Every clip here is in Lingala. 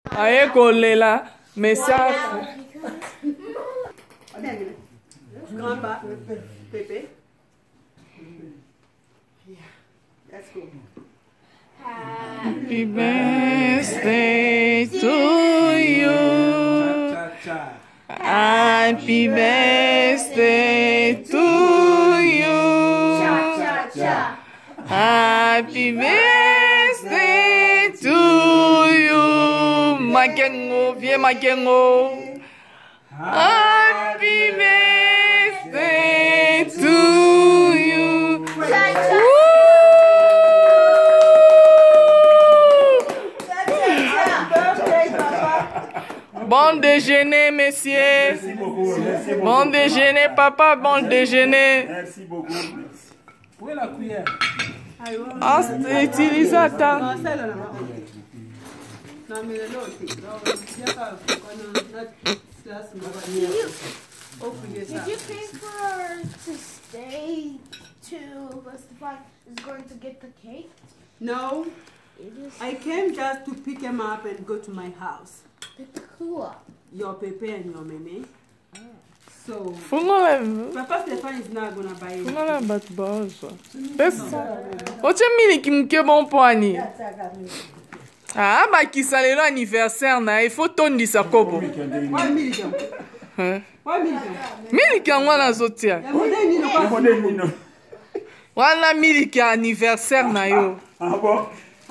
Aye kolela message. Grandpa, Pepe. Yeah, that's cool. Happy birthday to you. Happy birthday to you. Happy birthday to you. Makengo, viens Makengo. Happy birthday to you. Bon déjeuner, messieurs. Merci beaucoup. Merci beaucoup. Bon déjeuner, papa. Bon déjeuner. Merci beaucoup. Merci. Où est la cuillère? Ah, c'est utilisateur. Non, celle-là. Non, mais l'autre. Il n'y a pas Did you pay for to stay to Stefan is going to get the cake? No, It is I came just to pick him up and go to my house. cool. Your Pepe and your Meme. So, Fungola, Papa Stefan is not going to buy it. fungola bat bozo. Pesa. Oche mili kimke bon poani. Ah, ba kisalelo anniversaire na, il faut tondisa kobo. 1 million. Hein? 1 million. Miliki yango wana zotia. Wana miliki ya anniversaire na yo. Ah bon?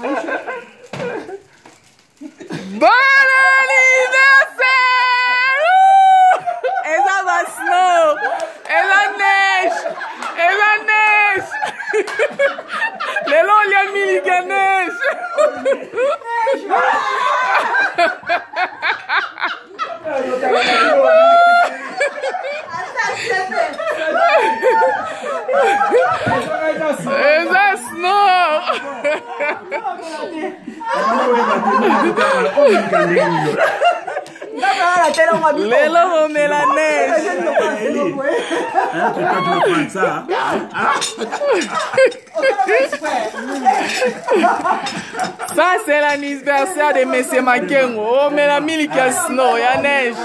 Bon anniversaire! Et ça va snow! Et la neige! Et la neige! Les lots, il y a miliki ya neige! Et ça snow! Lelo on met la neige. Ça c'est l'anniversaire de Monsieur Makengo. On met la miliki ya snow, ya neige.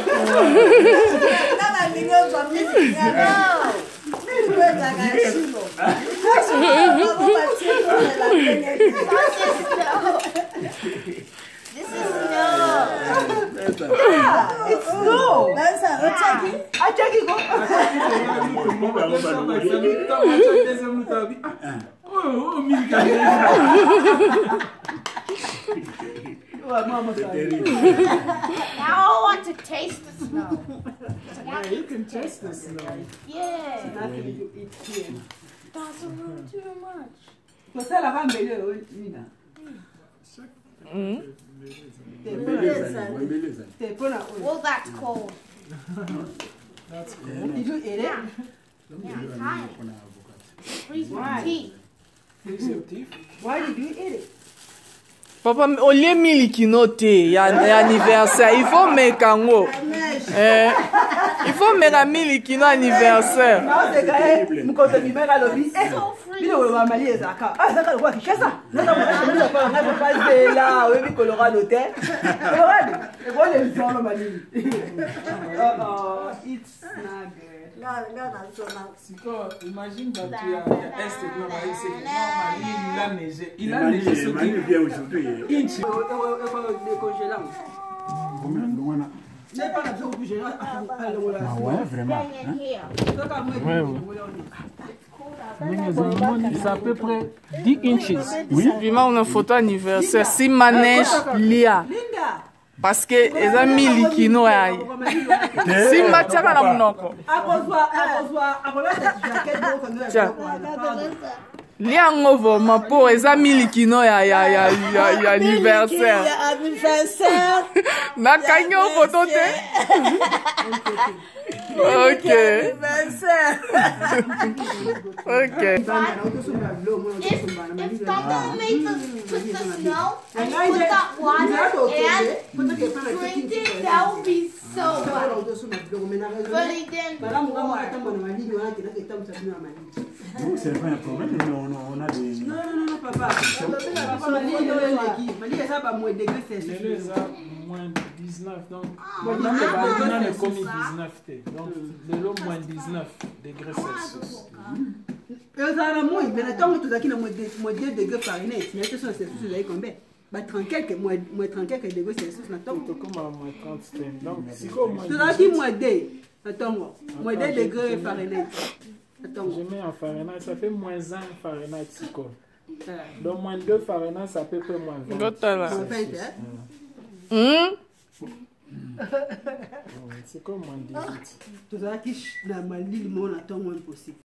This is snow. It's snow. That's a I check it. Now I want to taste the snow. Yeah, you can taste the snow. Yeah. Nothing you eat here. That's a little too much. So tell her Nina. Well, that's cold. Did you eat it? Yeah, I'm tired. Freeze my teeth. Why did you eat it? Papa, au lieu miliki noté, ya anniversaire, il faut mettre en haut. Il faut mettre la miliki no anniversaire. It's not good. Imagine que tu as est il a neigé ce qui vient aujourd'hui. Ouais, vraiment. C'est à peu près 10 inches. Oui. Vima une photo anniversaire. Si manège lia. Parce que les amis likino aïe. Si matiaka na munoko. Lia ngovo ma po les amis likino ya anniversaire. Na kanyo photo te. Ok. Ok. If Papa made the put the snow and put that water and drink it, that would be So what? But he didn't. Donc c'est pas un problème, mais on a des... Non, papa. Les moins 19, donc maintenant on est commis 19. Donc de l'eau moins 19 degrés Celsius. Moins 2 degrés Fahrenheit. Mais ce sont ces choses là combien? Bah 34 degrés Celsius na temps. Comme à moins 30. Donc si comme moins. Tu as dit moins 2. Attends, moins 2 degrés Fahrenheit. Attends. Je mets en Fahrenheit, ça fait moins 1 Fahrenheit si comme. Donc moins 2 Fahrenheit, ça peut être moins 20. C'est comme moins 18. Tu as dit na malili mon attend moins possible.